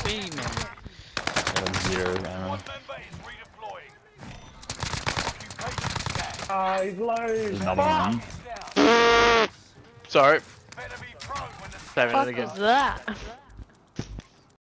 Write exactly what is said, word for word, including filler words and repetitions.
B, man. Zero ammo. Ah, he's low. There's another one. Sorry. What the fuck was that?